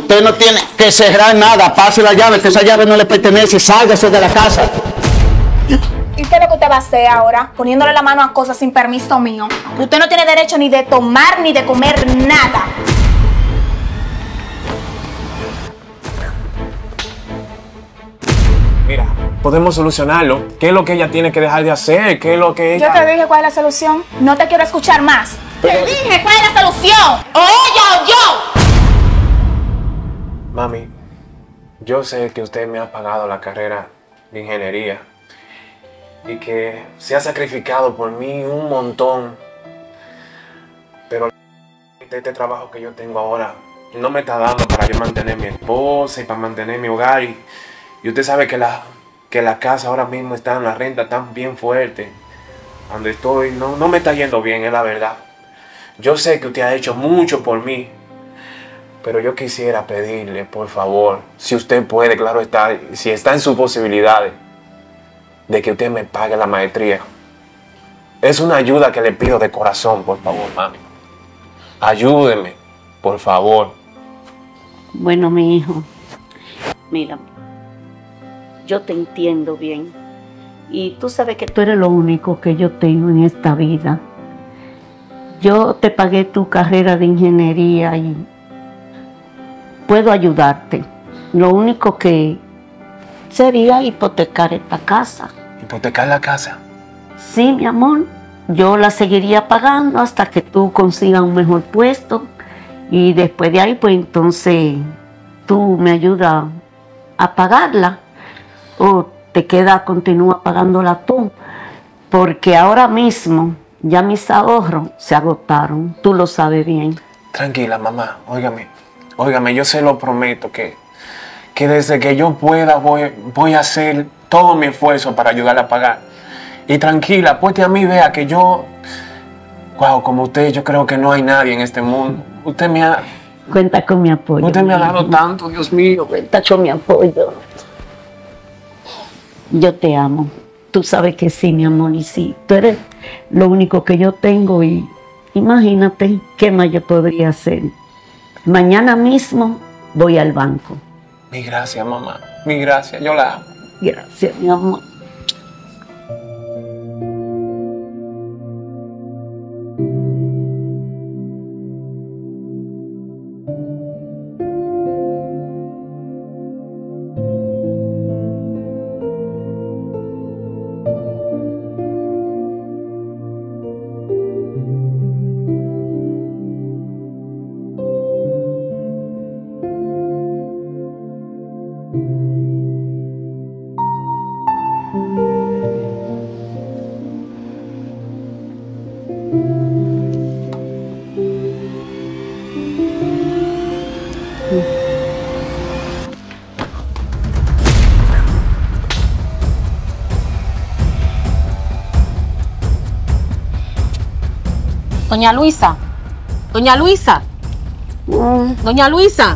Usted no tiene que cerrar nada. Pase la llave, que esa llave no le pertenece. Sálgase de la casa. ¿Y qué es lo que usted va a hacer ahora? Poniéndole la mano a cosas sin permiso mío. Usted no tiene derecho ni de tomar ni de comer nada. Mira, podemos solucionarlo. ¿Qué es lo que ella tiene que dejar de hacer? ¿Qué es lo que ella...? Yo te dije cuál es la solución. No te quiero escuchar más. Te dije cuál es la solución. O ella o yo. Mami, yo sé que usted me ha pagado la carrera de ingeniería y que se ha sacrificado por mí un montón, pero este trabajo que yo tengo ahora no me está dando para yo mantener a mi esposa y para mantener mi hogar y usted sabe que la casa ahora mismo está en la renta tan bien fuerte. Donde estoy no me está yendo bien, es la verdad. Yo sé que usted ha hecho mucho por mí, pero yo quisiera pedirle, por favor, si usted puede, claro está, si está en sus posibilidades, de que usted me pague la maestría. Es una ayuda que le pido de corazón, por favor, mami. Ayúdeme, por favor. Bueno, mi hijo, mira, yo te entiendo bien. Y tú sabes que tú eres lo único que yo tengo en esta vida. Yo te pagué tu carrera de ingeniería y puedo ayudarte. Lo único que sería hipotecar esta casa. ¿Hipotecar la casa? Sí, mi amor. Yo la seguiría pagando hasta que tú consigas un mejor puesto. Y después de ahí, pues entonces tú me ayudas a pagarla. O te continúa pagándola tú. Porque ahora mismo ya mis ahorros se agotaron. Tú lo sabes bien. Tranquila, mamá. Óigame, yo se lo prometo que desde que yo pueda voy a hacer todo mi esfuerzo para ayudarla a pagar. Y tranquila, apueste a mí, vea que yo... Wow, como usted, yo creo que no hay nadie en este mundo. Usted me ha... Cuenta con mi apoyo. Usted me ha dado tanto, Dios mío. Cuenta con mi apoyo. Yo te amo. Tú sabes que sí, mi amor. Y sí, tú eres lo único que yo tengo. Y imagínate qué más yo podría hacer. Mañana mismo voy al banco. Mil gracias, mamá. Mil gracias. Yo la amo. Gracias, mi amor. Doña Luisa. Doña Luisa. Doña Luisa.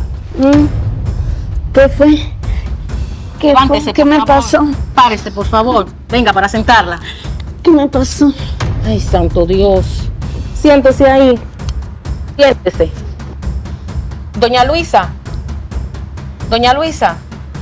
¿Qué fue? Levántese, ¿Qué me pasó? Párese, por favor. Venga, para sentarla. ¿Qué me pasó? Ay, santo Dios. Siéntese ahí. Siéntese. Doña Luisa. Doña Luisa.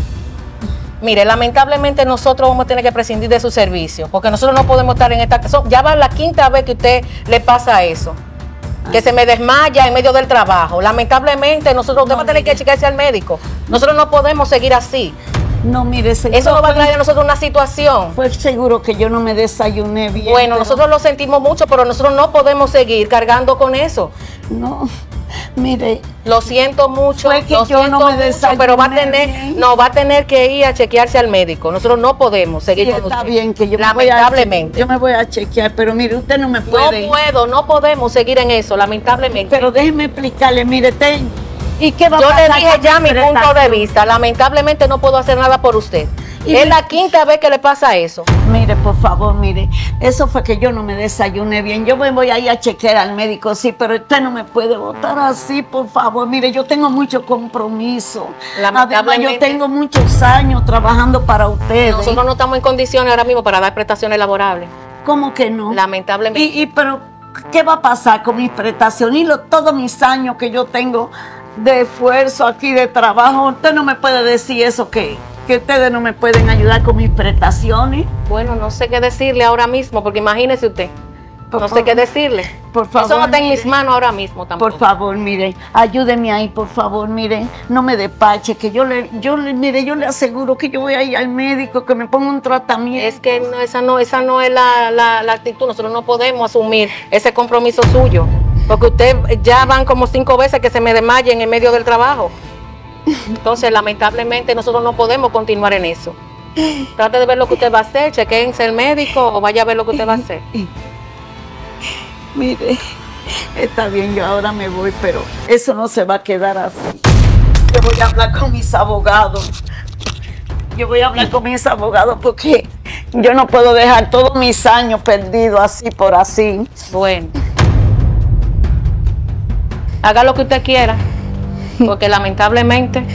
Mire, lamentablemente nosotros vamos a tener que prescindir de su servicio, porque nosotros no podemos estar en esta casa. Ya va la quinta vez que a usted le pasa eso, que se me desmaya en medio del trabajo. Lamentablemente nosotros usted va a tener que checarse al médico. Nosotros no podemos seguir así. No, mire, seguro eso nos va a traer a nosotros una situación. Fue seguro que yo no me desayuné bien. Bueno, nosotros lo sentimos mucho, pero nosotros no podemos seguir cargando con eso. No, mire. Lo siento mucho, fue que yo no me desayuné pero va a tener que ir a chequearse al médico. Nosotros no podemos seguir con está usted. Bien que yo lamentablemente. Yo me voy a chequear, pero mire, usted no me puede. No podemos seguir en eso, lamentablemente. Pero déjeme explicarle, mire, ¿y qué va a pasar? Yo le dije ya mi punto de vista. Lamentablemente no puedo hacer nada por usted. Es la quinta vez que le pasa eso. Mire, por favor, mire, eso fue que yo no me desayuné bien. Yo me voy a ir a chequear al médico, sí, pero usted no me puede votar así, por favor. Mire, yo tengo mucho compromiso. Además, yo tengo muchos años trabajando para ustedes. Nosotros no estamos en condiciones ahora mismo para dar prestaciones laborables. ¿Cómo que no? Lamentablemente. Pero, ¿qué va a pasar con mis prestaciones y todos mis años que yo tengo de esfuerzo aquí, de trabajo. Usted no me puede decir eso, que ustedes no me pueden ayudar con mis prestaciones. Bueno, no sé qué decirle ahora mismo, porque imagínese usted. No sé qué decirle. Por favor, eso no está en mis mire. manos ahora mismo tampoco. Por favor, mire, ayúdeme ahí, por favor, mire, no me despache, que yo le aseguro que yo voy a ir al médico, que me ponga un tratamiento. Es que no, esa no es la actitud. Nosotros no podemos asumir ese compromiso suyo, porque usted ya van como 5 veces que se me desmaye en medio del trabajo. Entonces, lamentablemente, nosotros no podemos continuar en eso. Trate de ver lo que usted va a hacer, chequéense el médico o vaya a ver lo que usted va a hacer. Mire, está bien, yo ahora me voy, pero eso no se va a quedar así. Yo voy a hablar con mis abogados. Porque yo no puedo dejar todos mis años perdidos así por así. Bueno, haga lo que usted quiera, porque lamentablemente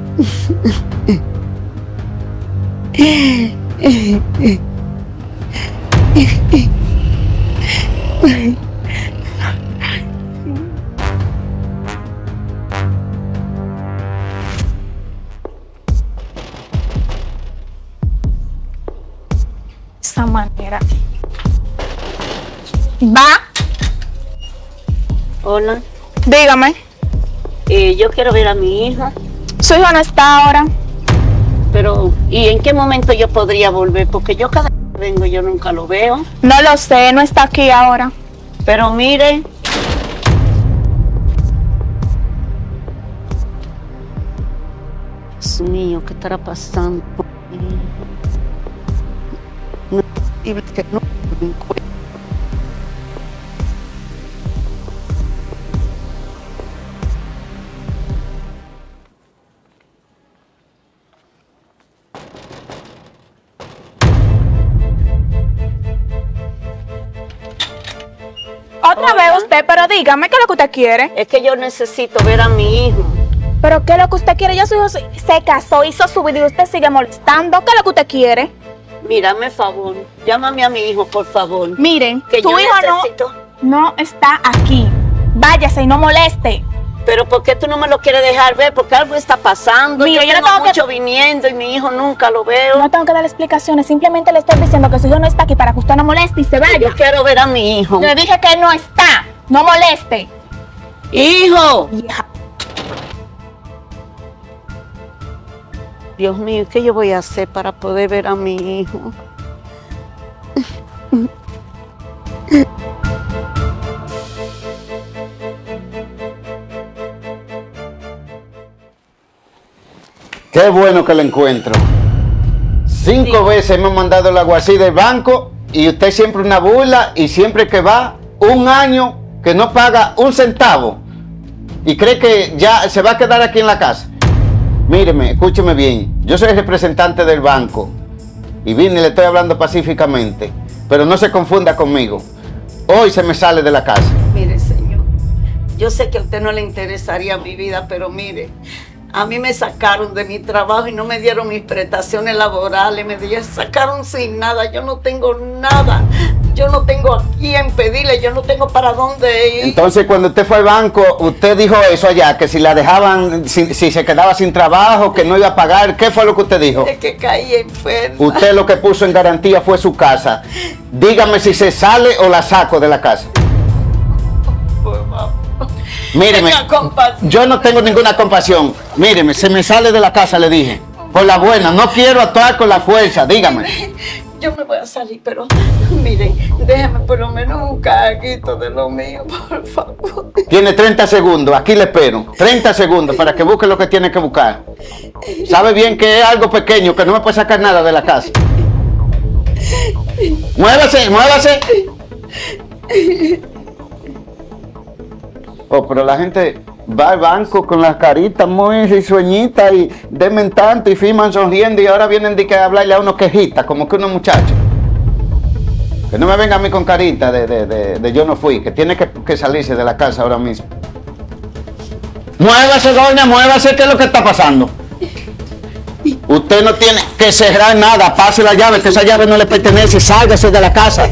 Esa manera. Va, Hola, dígame. yo quiero ver a mi hija, Su hijo no está ahora. pero ¿y en qué momento yo podría volver? Porque yo cada vez que vengo yo nunca lo veo. No lo sé, no está aquí ahora. Pero mire, Dios mío, ¿qué estará pasando? No es posible que no lo encuentre. Otra vez usted, pero dígame, ¿qué es lo que usted quiere? Es que yo necesito ver a mi hijo. ¿Pero qué es lo que usted quiere? Ya su hijo se casó, hizo su vida y usted sigue molestando. ¿Qué es lo que usted quiere? Mírame, favor, llámame a mi hijo, por favor. Miren, Que su yo hijo necesito. no está aquí. Váyase y no moleste. Pero ¿por qué tú no me lo quieres dejar ver? Porque algo está pasando. Mira, yo no tengo tengo que- mucho viniendo y mi hijo nunca lo veo. No tengo que dar explicaciones, simplemente le estoy diciendo que su hijo no está aquí para que usted no moleste y se vaya. Yo quiero ver a mi hijo. Le dije que no está, no moleste. ¡Hijo! Hija. Dios mío, ¿qué yo voy a hacer para poder ver a mi hijo? Qué bueno que lo encuentro. 5 veces me han mandado el aguacil del banco y usted siempre una burla y siempre que va 1 año que no paga 1 centavo y cree que ya se va a quedar aquí en la casa. Míreme, escúcheme bien. Yo soy el representante del banco y vine y le estoy hablando pacíficamente, pero no se confunda conmigo. Hoy se me sale de la casa. Mire, señor, yo sé que a usted no le interesaría mi vida, pero mire, a mí me sacaron de mi trabajo y no me dieron mis prestaciones laborales, sacaron sin nada, yo no tengo nada, yo no tengo a quién pedirle, yo no tengo para dónde ir. Entonces, cuando usted fue al banco, usted dijo eso allá, que si la dejaban, si se quedaba sin trabajo, que no iba a pagar. ¿Qué fue lo que usted dijo? De que caí enferma. Usted lo que puso en garantía fue su casa. Dígame si se sale o la saco de la casa. Por favor. Míreme, Tenga compasión. yo no tengo ninguna compasión. Míreme, se me sale de la casa, le dije. Por la buena, no quiero actuar con la fuerza, dígame. Yo me voy a salir, pero mire, déjame por lo menos un caguito de lo mío, por favor. Tiene 30 segundos, aquí le espero. 30 segundos para que busque lo que tiene que buscar. Sabe bien que es algo pequeño, que no me puede sacar nada de la casa. Muévase, muévase. Oh, pero la gente va al banco con las caritas muy risueñitas y demen tanto y firman sonriendo y ahora vienen de que a hablarle a uno quejita, como que unos muchachos. Que no me venga a mí con carita de yo no fui, que tiene que salirse de la casa ahora mismo. Muévase, doña, muévase, ¿qué es lo que está pasando? Usted no tiene que cerrar nada, pase la llave, que esa llave no le pertenece, sálgase de la casa.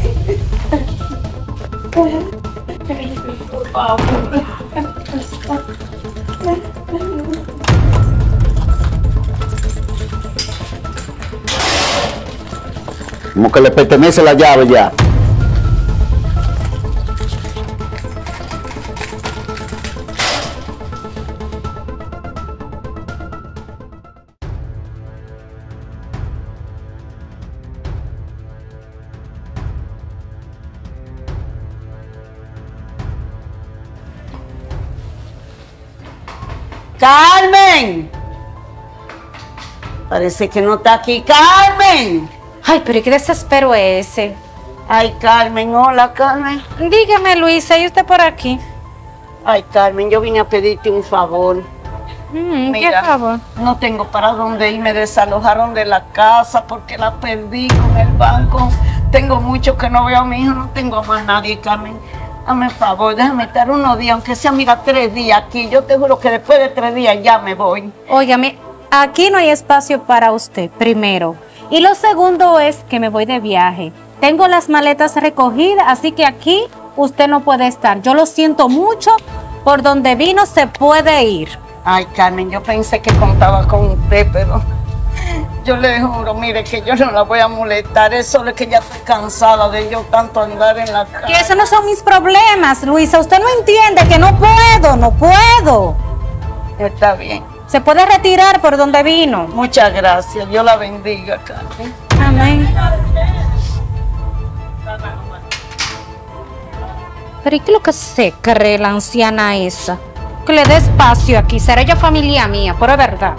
Por favor. Como que le pertenece la llave ya. ¡Carmen! Parece que no está aquí. ¡Carmen! Ay, pero ¿y qué desespero es ese? Ay, Carmen, hola, Carmen. Dígame, Luisa, ¿y usted por aquí? Ay, Carmen, yo vine a pedirte un favor. ¿Qué Mira, favor? no tengo para dónde ir, me desalojaron de la casa porque la perdí con el banco. Tengo mucho que no veo a mi hijo, no tengo a más nadie, Carmen. Hazme el favor, déjame estar unos días, aunque sea, mira, 3 días aquí. Yo te juro que después de 3 días ya me voy. Óigame, aquí no hay espacio para usted, primero. Y lo segundo es que me voy de viaje. Tengo las maletas recogidas, así que aquí usted no puede estar. Yo lo siento mucho, por donde vino se puede ir. Ay, Carmen, yo pensé que contaba con usted, pero yo le juro, mire, que yo no la voy a molestar. Es solo que ya estoy cansada de yo tanto andar en la calle. Que esos no son mis problemas, Luisa. Usted no entiende que no puedo. Está bien. Se puede retirar por donde vino. Muchas gracias. Dios la bendiga, Carmen. Amén. Pero ¿y qué es lo que se cree la anciana esa? Que le dé espacio aquí. Será ella familia mía, pero es verdad.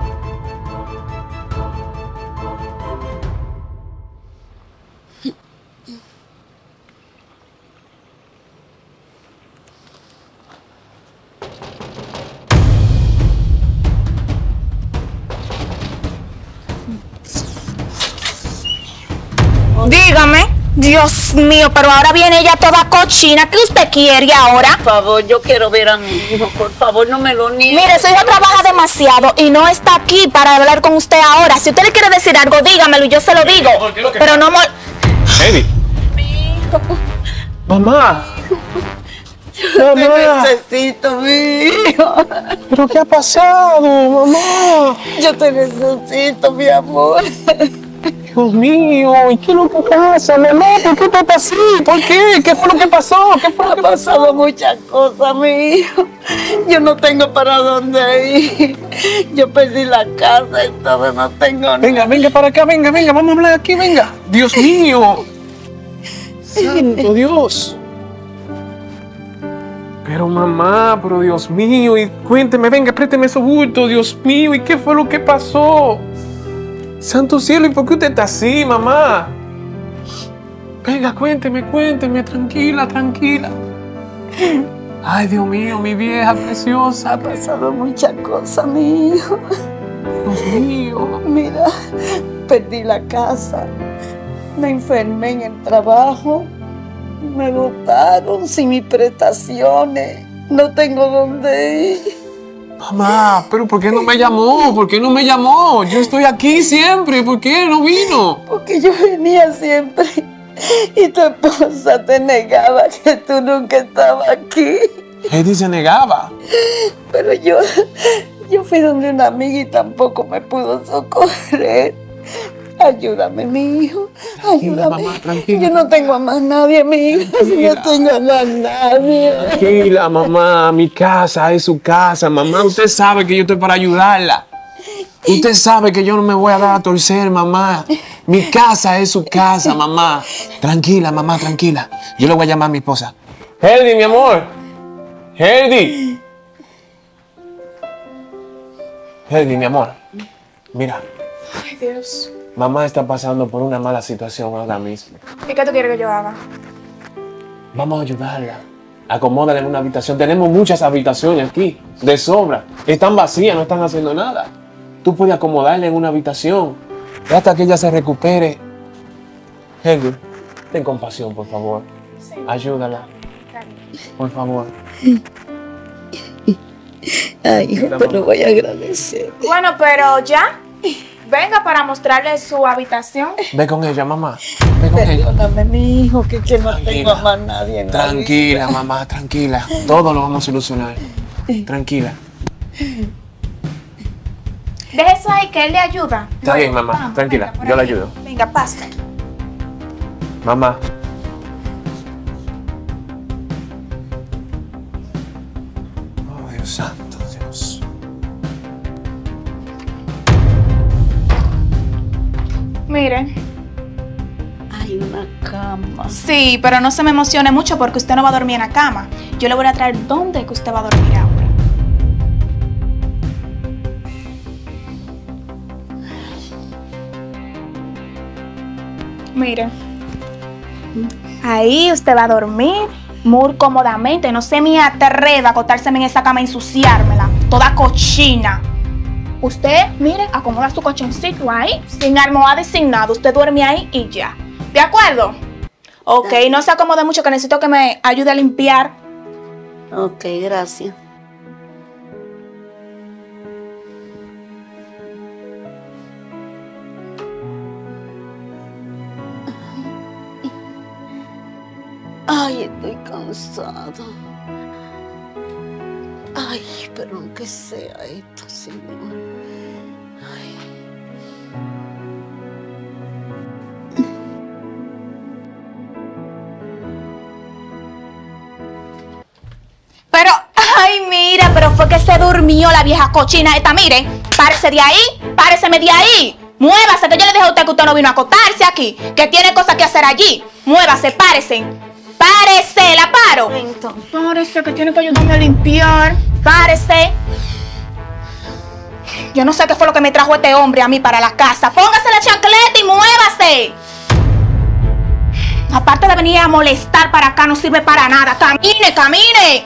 Dígame. Dios mío, pero ahora viene ella toda cochina. ¿Qué usted quiere ahora? Por favor, yo quiero ver a mi hijo. Por favor, no me lo niegue. Mire, su hijo trabaja demasiado y no está aquí para hablar con usted ahora. Si usted le quiere decir algo, dígamelo y yo se lo digo. Pero no... Eddie. Mi hijo. Mamá. Yo te necesito, mi hijo. ¿Pero qué ha pasado, mamá? Yo te necesito, mi amor. Dios mío, ¿y qué es lo que pasa, mamá? ¿Por qué estás así? ¿Por qué? ¿Qué fue lo que pasó? ¿Qué fue lo que Ha pasado muchas cosas, mi hijo. Yo no tengo para dónde ir. Yo perdí la casa y todo, no tengo nada. Venga, venga para acá, venga, vamos a hablar aquí, venga. Dios mío. Santo Dios. Pero mamá, pero Dios mío, y cuénteme, venga, présteme esos bultos, Dios mío, ¿y qué fue lo que pasó? Santo cielo, ¿y por qué usted está así, mamá? Venga, cuénteme, tranquila. Ay, Dios mío, mi vieja preciosa. Ha pasado muchas cosas, mi hijo. Dios mío. Mira, perdí la casa, me enfermé en el trabajo, me botaron sin mis prestaciones, no tengo dónde ir. Mamá, pero ¿por qué no me llamó? ¿Por qué no me llamó? Yo estoy aquí siempre, ¿por qué no vino? Porque yo venía siempre y tu esposa te negaba que tú nunca estabas aquí. Eddie se negaba. Pero yo fui donde una amiga y tampoco me pudo socorrer. Ayúdame, mi hijo, Tranquila, ayúdame. mamá, tranquila. Yo no tengo a más nadie, mi hijo. Tranquila. No tengo a más nadie. Tranquila, mamá, mi casa es su casa, mamá. Usted sabe que yo estoy para ayudarla. Usted sabe que yo no me voy a dar a torcer, mamá. Mi casa es su casa, mamá. Tranquila, mamá, tranquila. Yo le voy a llamar a mi esposa. Heidi, mi amor. Heidi. Heidi, mi amor. Mira. Ay, Dios. Mamá está pasando por una mala situación ahora mismo. ¿Y qué tú quieres que yo haga? Vamos a ayudarla. Acomódala en una habitación. Tenemos muchas habitaciones aquí, de sobra. Están vacías, no están haciendo nada. Tú puedes acomodarla en una habitación hasta que ella se recupere. Heidi, ten compasión, por favor. Sí. Ayúdala. Por favor. Ay, hijo, te lo voy a agradecer. Bueno, pero ya. Venga para mostrarle su habitación. Ve con ella, mamá. Ve con ella. Perdóname, mi hijo, que no Tranquila. tengo a más nadie en la vida. Tranquila, mamá, tranquila. Todo lo vamos a solucionar. Tranquila. Deje eso ahí, que él le ayuda. Está bien, mamá. Vamos, Tranquila. venga, por Yo la aquí. ayudo. Venga, pase. Mamá. Oh, Dios santo, Dios. Mire. Hay una cama. Sí, pero no se me emocione mucho porque usted no va a dormir en la cama. Yo le voy a traer dónde que usted va a dormir ahora. Mire. Ahí usted va a dormir muy cómodamente. No se me atreva a acostárseme en esa cama a ensuciármela. Toda cochina. Usted, mire, acomoda su colchoncito ahí, sin almohada y sin nada. Usted duerme ahí y ya. ¿De acuerdo? Ok, no se acomode mucho que necesito que me ayude a limpiar. Ok, gracias. Ay, estoy cansada. Ay, pero aunque sea esto, Señor. Ay. Pero, ay, mira, pero fue que se durmió la vieja cochina esta. Mire, párese de ahí, páreseme de ahí. Muévase, que yo le dije a usted que usted no vino a acostarse aquí, que tiene cosas que hacer allí. Muévase, párese. Párese, la paro. Párese, que tiene que ayudarme a limpiar. Párese. Yo no sé qué fue lo que me trajo este hombre a mí para la casa. Póngase la chancleta y muévase. Aparte de venir a molestar para acá, no sirve para nada. ¡Camine, camine!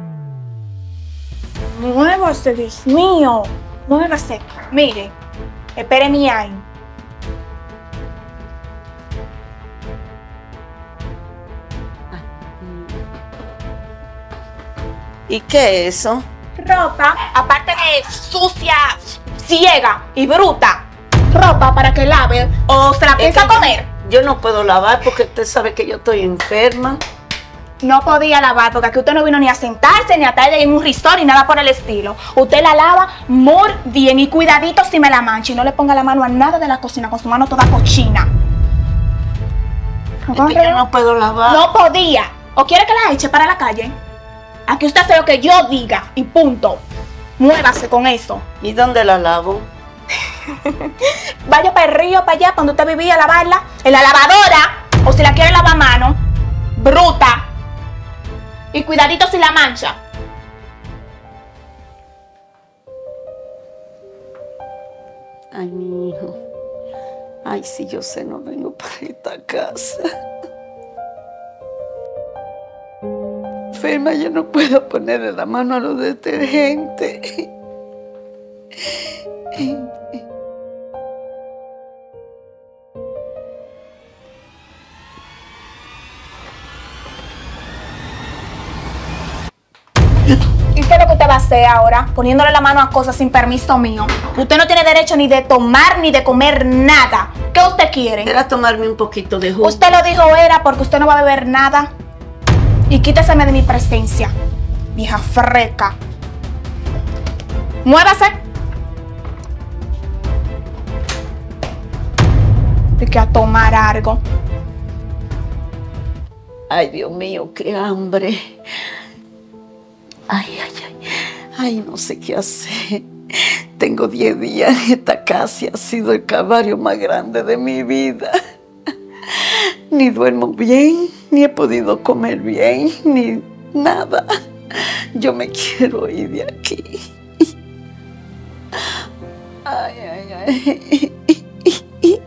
Muévase, Dios mío. Muévase. Mire, espéreme ahí. ¿Y qué es eso? Ropa, aparte de sucia, ciega y bruta. Ropa para que lave o se la piensa comer. Yo no puedo lavar porque usted sabe que yo estoy enferma. No podía lavar porque aquí usted no vino ni a sentarse, ni a estar en un resort, ni nada por el estilo. Usted la lava muy bien y cuidadito si me la mancha. Y no le ponga la mano a nada de la cocina con su mano toda cochina. Es que yo no puedo lavar. No podía. ¿O quiere que la eche para la calle? Aquí usted hace lo que yo diga y punto. Muévase con eso. ¿Y dónde la lavo? Vaya para el río, para allá, donde usted vivía, a lavarla. En la lavadora. O si la quiere lavar a mano. Bruta. Y cuidadito si la mancha. Ay, mi hijo. Ay, si yo sé, no vengo para esta casa. Enferma, yo no puedo ponerle la mano a los detergentes. ¿Y qué es lo que usted va a hacer ahora? Poniéndole la mano a cosas sin permiso mío. Usted no tiene derecho ni de tomar ni de comer nada. ¿Qué usted quiere? Era tomarme un poquito de jugo. Usted lo dijo era porque usted no va a beber nada. Y quíteseme de mi presencia, vieja freca. Muévase. Y que a tomar algo. Ay, Dios mío, qué hambre. Ay, ay, ay. Ay, no sé qué hacer. Tengo 10 días en esta casa y ha sido el calvario más grande de mi vida. Ni duermo bien, ni he podido comer bien, ni nada. Yo me quiero ir de aquí. Ay, ay, ay.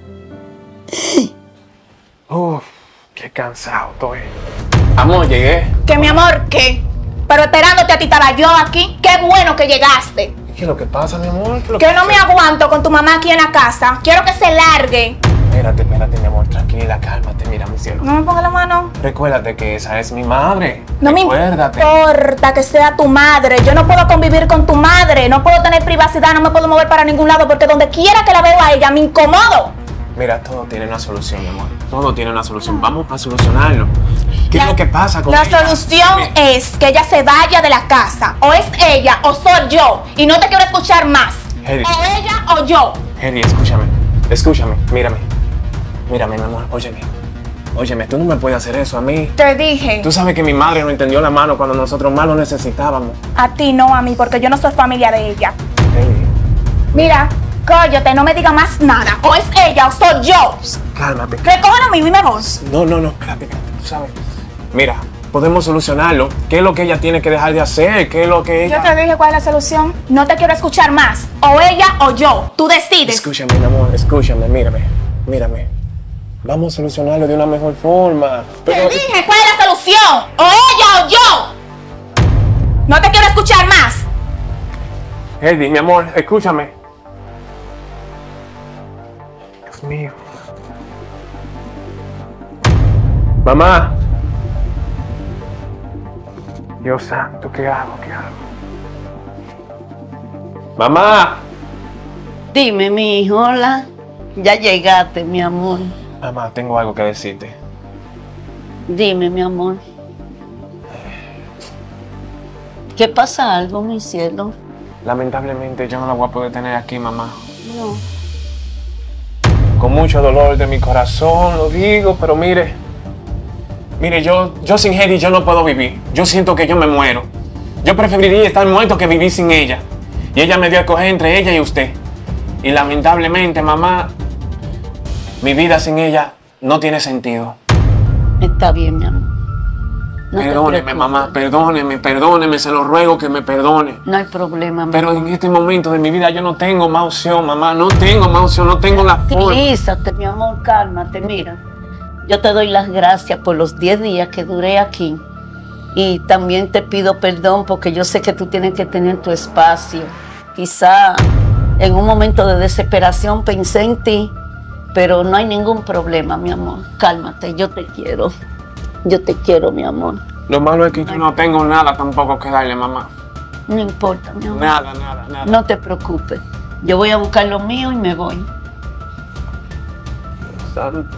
Uf, qué cansado estoy. Amor, llegué. Que mi amor, ¿qué? Pero esperándote a ti estaba yo aquí. Qué bueno que llegaste. ¿Qué es lo que pasa, mi amor? ¿Qué es lo Que no me aguanto con tu mamá aquí en la casa. Quiero que se largue. Espérate, mi amor, tranquila, cálmate, mira, mi cielo. No me ponga la mano. Recuérdate que esa es mi madre. No me Recuérdate. importa que sea tu madre. Yo no puedo convivir con tu madre. No puedo tener privacidad. No me puedo mover para ningún lado porque donde quiera que la veo a ella me incomodo. Mira, todo tiene una solución, mi amor. Todo tiene una solución. Vamos a solucionarlo. ¿Qué es lo que pasa con La ella? solución es que ella se vaya de la casa. O es ella o soy yo. Y no te quiero escuchar más. Hedy. O ella o yo. Hedy, escúchame. Escúchame, mírame. Mírame, mi amor, óyeme. Óyeme, tú no me puedes hacer eso a mí. Te dije. Tú sabes que mi madre nos entendió la mano cuando nosotros más lo necesitábamos. A ti no, a mí, porque yo no soy familia de ella. Hey, Mira, cállate, no me diga más nada. O es ella o soy yo. cálmate. Recoge lo mío y me voy. No, espérate, tú sabes. Mira, podemos solucionarlo. ¿Qué es lo que ella tiene que dejar de hacer? ¿Qué es lo que ella...? Yo te dije cuál es la solución. No te quiero escuchar más. O ella o yo. Tú decides. Escúchame, mi amor, escúchame, mírame. Vamos a solucionarlo de una mejor forma. Te dije cuál es la solución. O ella o yo. No te quiero escuchar más. Eddie, mi amor, escúchame. Dios mío. Mamá. Dios santo, ¿qué hago? Mamá. Dime, mi hijo, hola. Ya llegaste, mi amor. Mamá, tengo algo que decirte. Dime, mi amor. ¿Qué pasa algo, mi cielo? Lamentablemente yo no la voy a poder tener aquí, mamá. No. Con mucho dolor de mi corazón, lo digo, pero mire, yo sin Eddie yo no puedo vivir. Yo siento que yo me muero. Yo preferiría estar muerto que vivir sin ella. Y ella me dio a escoger entre ella y usted. Y lamentablemente, mamá, mi vida sin ella no tiene sentido. Está bien, mi amor. No te Perdóneme, preocupes. mamá, perdóneme, se lo ruego que me perdone. No hay problema, mi Pero amor. en este momento de mi vida yo no tengo más opción, mamá, no tengo más opción, no tengo la forma. Tranquilízate, mi amor, cálmate, mira. Yo te doy las gracias por los 10 días que duré aquí. Y también te pido perdón porque yo sé que tú tienes que tener tu espacio. Quizá en un momento de desesperación pensé en ti, pero no hay ningún problema, mi amor. Cálmate, yo te quiero. Yo te quiero, mi amor. Lo malo es que yo no tengo nada tampoco que darle, mamá. No importa, mi amor. Nada. No te preocupes. Yo voy a buscar lo mío y me voy. Santo.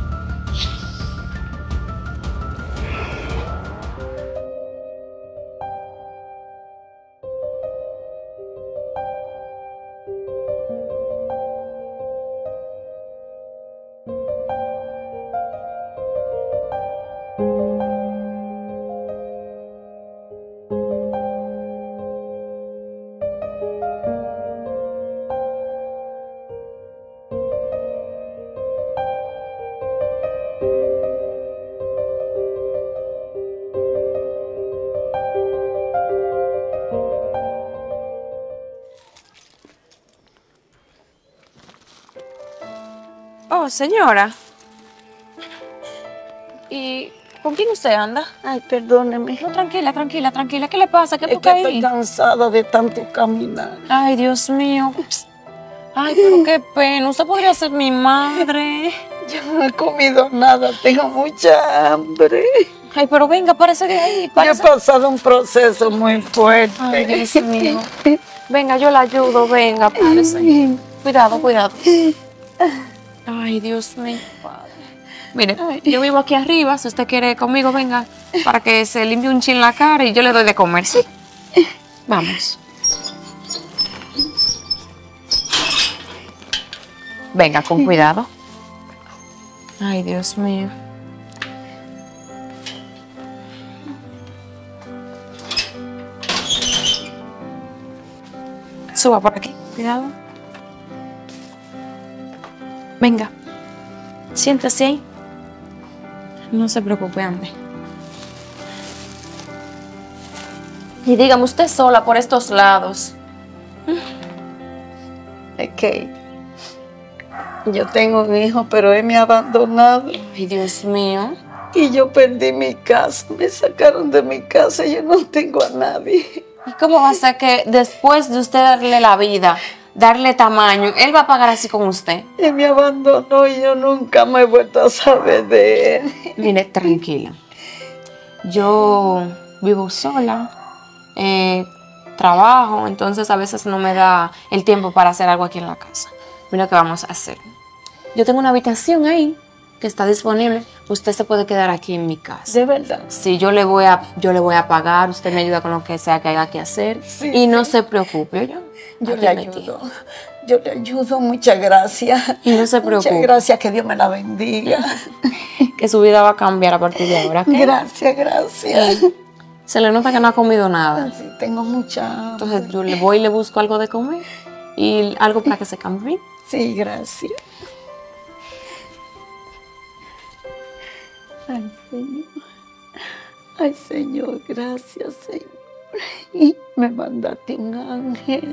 Oh, señora. ¿Y con quién usted anda? Ay, perdóneme. No, tranquila. ¿Qué le pasa? ¿Qué Es busca que estoy ahí? cansada de tanto caminar. Ay, Dios mío. Ay, pero qué pena. Usted podría ser mi madre. Yo no he comido nada, tengo mucha hambre. Ay, pero venga, párese de ahí. Yo he Párese. pasado un proceso muy fuerte. Ay, Dios mío. Venga, yo la ayudo. Venga, párese. Cuidado. Ay, Dios mío. Mire, yo vivo aquí arriba. Si usted quiere conmigo, venga, para que se limpie un chin la cara y yo le doy de comer. ¿Sí? Vamos. Venga, con cuidado. Ay, Dios mío. Suba por aquí, cuidado. Venga, siéntese ahí. No se preocupe, ande. Y dígame, usted sola por estos lados. Es que yo tengo un hijo, pero él me ha abandonado. Ay, Dios mío. Y yo perdí mi casa, me sacaron de mi casa y yo no tengo a nadie. ¿Y cómo va a ser que después de usted darle la vida, darle tamaño, él va a pagar así con usted? Él me abandonó y yo nunca me he vuelto a saber de él. Mire, tranquila. Yo vivo sola, trabajo, entonces a veces no me da el tiempo para hacer algo aquí en la casa. Mira lo que vamos a hacer. Yo tengo una habitación ahí que está disponible. Usted se puede quedar aquí en mi casa. ¿De verdad? Sí, yo le voy a pagar, usted me ayuda con lo que sea que haya que hacer. Sí, y no se preocupe, ¿oye? Yo aquí le metido. ayudo. Yo le ayudo. Muchas gracias. Y no se preocupe. Muchas gracias. Que Dios me la bendiga. Que su vida va a cambiar a partir de ahora. ¿ok? Gracias, gracias. Se le nota que no ha comido nada. Sí, tengo mucha hambre. Entonces yo le voy y le busco algo de comer y algo para que se cambie. Sí, gracias. Ay, Señor. Ay, Señor, gracias, Señor. Y me mandaste un ángel.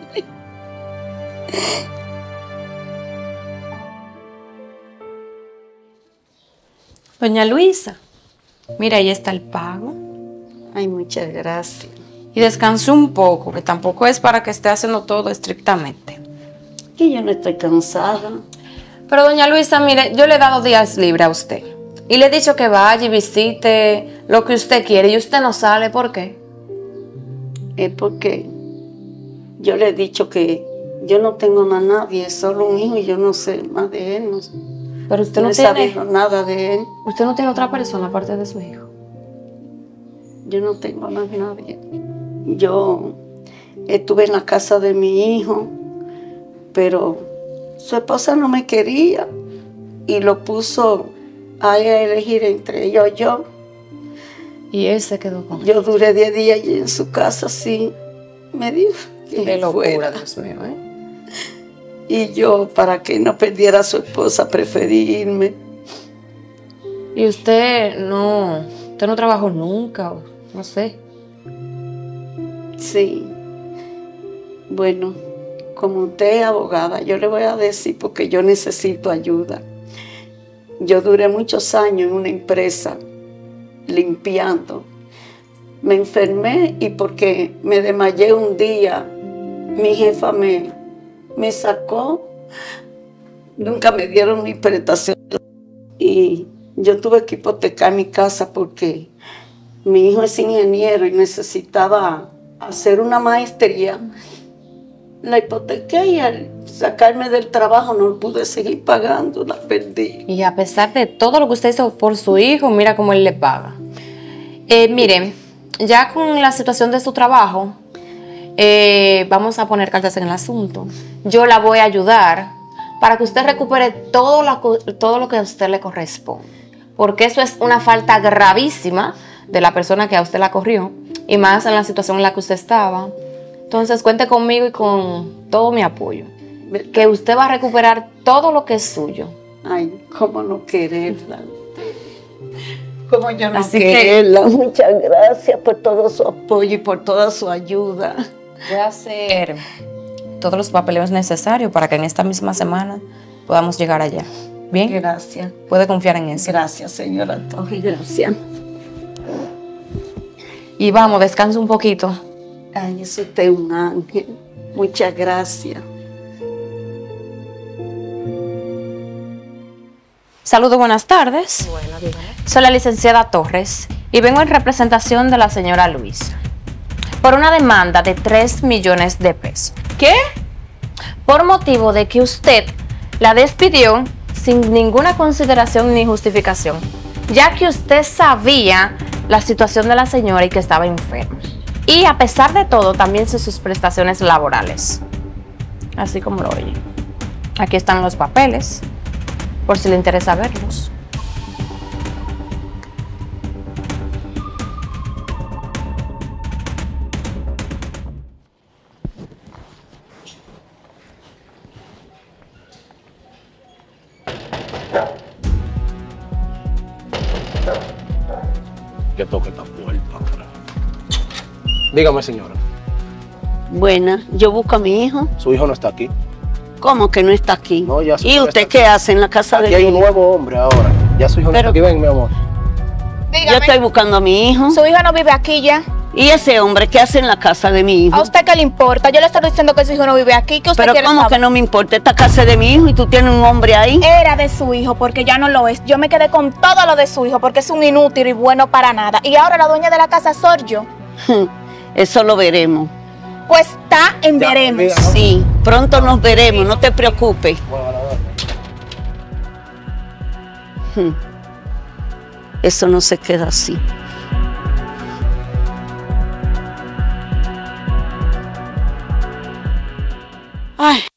Doña Luisa, mira, ahí está el pago. Ay, muchas gracias. Y descanse un poco, que tampoco es para que esté haciendo todo estrictamente. Que yo no estoy cansada. Pero doña Luisa, mire, yo le he dado días libres a usted. Y le he dicho que vaya y visite lo que usted quiere y usted no sale. ¿Por qué? Es porque yo le he dicho que yo no tengo más nadie, solo un hijo y yo no sé más de él. Pero usted No no he tiene... sabido nada de él. Usted no tiene otra persona aparte de su hijo. Yo no tengo más nadie. Yo estuve en la casa de mi hijo, pero su esposa no me quería y lo puso a él a elegir entre ellos y yo. Y él se quedó con Yo duré 10 días allí en su casa, sí. Me dijo que Qué me locura, fuera. Dios mío, ¿eh? Y yo, para que no perdiera a su esposa, preferí irme. Y usted no trabajó nunca, o no sé. Sí. Bueno, como usted es abogada, yo le voy a decir porque yo necesito ayuda. Yo duré muchos años en una empresa limpiando. Me enfermé y porque me desmayé un día, mi jefa me sacó. Nunca me dieron mi prestación. Y yo tuve que hipotecar mi casa porque mi hijo es ingeniero y necesitaba hacer una maestría. La hipotequé y al sacarme del trabajo no pude seguir pagando, la perdí. Y a pesar de todo lo que usted hizo por su hijo, mira cómo él le paga. Mire, ya con la situación de su trabajo, vamos a poner cartas en el asunto. Yo la voy a ayudar para que usted recupere todo lo que a usted le corresponde. Porque eso es una falta gravísima de la persona que a usted la corrió, y más en la situación en la que usted estaba. Entonces cuente conmigo y con todo mi apoyo. Que usted va a recuperar todo lo que es suyo. Ay, cómo no quererla. Cómo yo no Así quererla. Muchas gracias por todo su apoyo y por toda su ayuda. Voy a hacer todos los papeleos necesarios para que en esta misma semana podamos llegar allá. ¿Bien? Gracias. Puede confiar en eso. Gracias, señora Torres. Gracias. Y vamos, descansa un poquito. Ay, es usted un ángel. Muchas gracias. Saludos, buenas tardes. Bueno, dígame. Soy la licenciada Torres y vengo en representación de la señora Luisa por una demanda de 3 millones de pesos. ¿Qué? Por motivo de que usted la despidió sin ninguna consideración ni justificación, ya que usted sabía la situación de la señora y que estaba enferma. Y a pesar de todo, también hizo sus prestaciones laborales. Así como lo oye. Aquí están los papeles, por si le interesa verlos. Que toque esta puerta ahora. Dígame, señora. Buena, yo busco a mi hijo. Su hijo no está aquí. ¿Cómo que no está aquí? No, ya su ¿Y hijo usted está qué hace en la casa Aquí de hay mi un hijo? nuevo hombre ahora. Ya su hijo no está Pero- aquí. Ven, mi amor. Yo Dígame, estoy buscando a mi hijo. su hijo no vive aquí ya. ¿Y ese hombre qué hace en la casa de mi hijo? ¿A usted qué le importa? Yo le estoy diciendo que su hijo no vive aquí. ¿Qué usted Pero quiere ¿cómo saber? que no me importa? Esta casa es de mi hijo y tú tienes un hombre ahí. Era de su hijo, porque ya no lo es. Yo me quedé con todo lo de su hijo, porque es un inútil y bueno para nada. Y ahora la dueña de la casa soy yo. Eso lo veremos. Pues está en Ya, veremos. mira, ¿no? Sí, pronto nos veremos, no te preocupes. Eso no se queda así.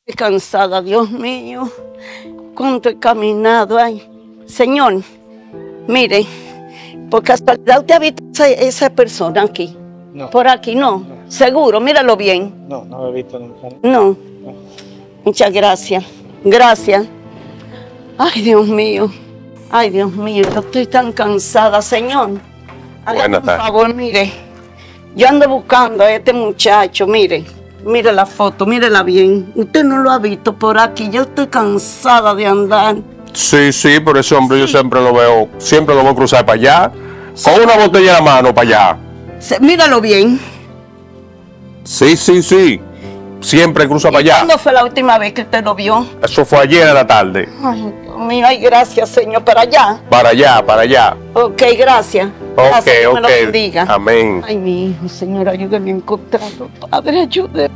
Estoy cansada, Dios mío. Cuánto he caminado. Ay, Señor, mire, por casualidad usted ha visto esa persona aquí. No. Por aquí no. Seguro, míralo bien. No, no lo he visto nunca. No. Muchas gracias. Gracias. Ay, Dios mío. Ay, Dios mío, yo estoy tan cansada, Señor. Hágame un favor, mire. Yo ando buscando a este muchacho, mire. Mire la foto, mírela bien. Usted no lo ha visto por aquí. Yo estoy cansada de andar. Sí, sí, pero ese hombre yo siempre lo veo cruzar para allá, con una botella en la mano para allá. Míralo bien. Sí, sí, sí. Siempre cruza para allá. ¿Cuándo fue la última vez que usted lo vio? Eso fue ayer en la tarde. Ay, Dios mío, ay, gracias, Señor. ¿Para allá? Para allá, para allá. Ok, gracias. Ok, Gracias, Dios me ok. lo bendiga. Amén. Ay, mi hijo, Señor, ayúdame a encontrarlo. Padre, ayúdame.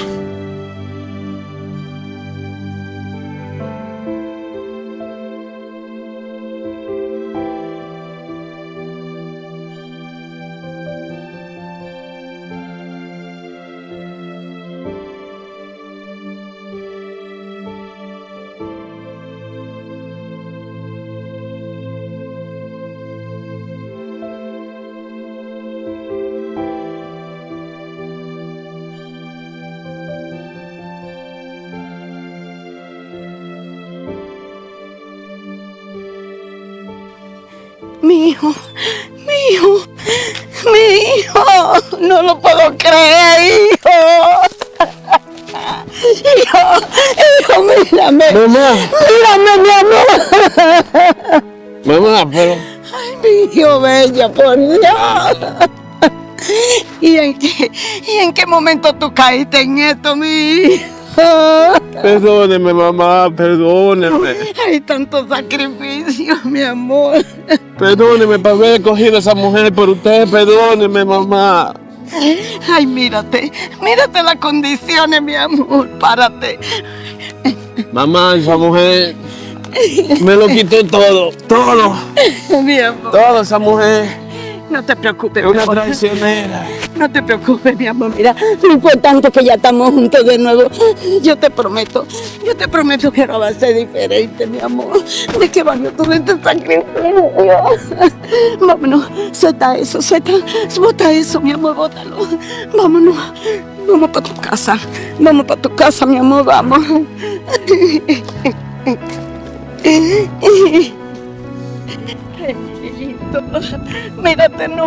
Mi hijo, no lo puedo creer, hijo. Hijo, mírame. Mamá. Mírame, mi amor. Mamá, pero... Ay, mi hijo bello, por Dios. ¿Y en qué momento tú caíste en esto, mi hijo? Perdóneme, mamá, perdóneme. Hay tantos sacrificios, mi amor. Perdóneme por haber cogido a esa mujer por usted. Perdóneme, mamá. Ay, mírate las condiciones, mi amor. Párate. Mamá, esa mujer me lo quitó todo. Todo. Mi amor. Toda esa mujer. No te preocupes, Es una mi amor. traicionera. No te preocupes, mi amor. Mira, lo importante es que ya estamos juntos de nuevo. Yo te prometo que ahora va a ser diferente, mi amor. ¿De qué valió todo este sacrificio? Vámonos, suelta eso, bota eso, mi amor, bótalo. Vámonos, vamos para tu casa. Vamos para tu casa, mi amor, vamos. Ay, hijito, mírate, no.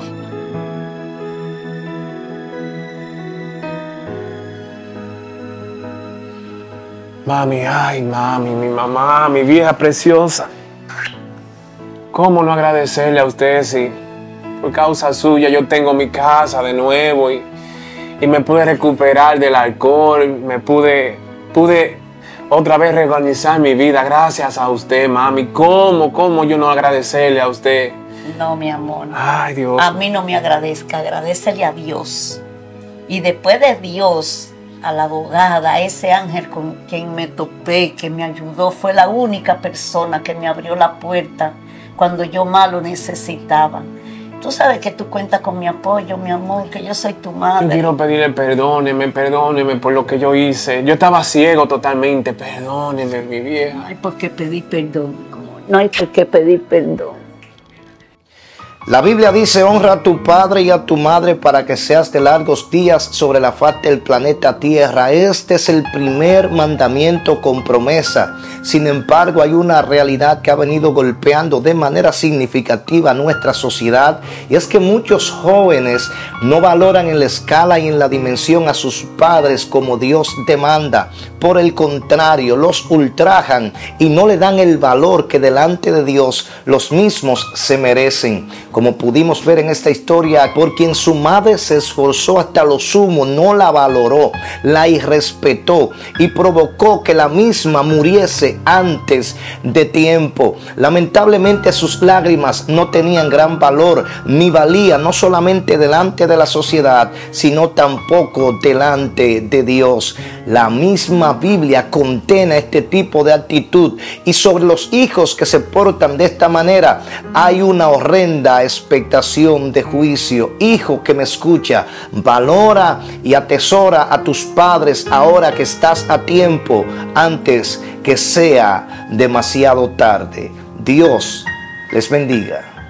Mami, ay, mami, mi mamá, mi vieja preciosa. ¿Cómo no agradecerle a usted si por causa suya yo tengo mi casa de nuevo y me pude recuperar del alcohol, me pude otra vez reorganizar mi vida gracias a usted, mami? ¿Cómo yo no agradecerle a usted? No, mi amor. Ay, Dios. A mí no me agradezca, agradécele a Dios. Y después de Dios, a la abogada, a ese ángel con quien me topé, que me ayudó, fue la única persona que me abrió la puerta cuando yo más lo necesitaba. Tú sabes que tú cuentas con mi apoyo, mi amor, que yo soy tu madre. Yo quiero pedirle perdóneme por lo que yo hice. Yo estaba ciego totalmente. Perdóneme, mi vieja. No hay por qué pedir perdón, amor. No hay por qué pedir perdón. La Biblia dice: honra a tu padre y a tu madre para que seas de largos días sobre la faz del planeta Tierra. Este es el primer mandamiento con promesa. Sin embargo, hay una realidad que ha venido golpeando de manera significativa a nuestra sociedad, y es que muchos jóvenes no valoran en la escala y en la dimensión a sus padres como Dios demanda. Por el contrario, los ultrajan y no le dan el valor que delante de Dios los mismos se merecen. Como pudimos ver en esta historia, por quien su madre se esforzó hasta lo sumo, no la valoró, la irrespetó y provocó que la misma muriese antes de tiempo. Lamentablemente sus lágrimas no tenían gran valor ni valía, no solamente delante de la sociedad, sino tampoco delante de Dios. La misma Biblia condena este tipo de actitud, y sobre los hijos que se portan de esta manera hay una horrenda la expectación de juicio. Hijo que me escucha, valora y atesora a tus padres ahora que estás a tiempo, antes que sea demasiado tarde. Dios les bendiga.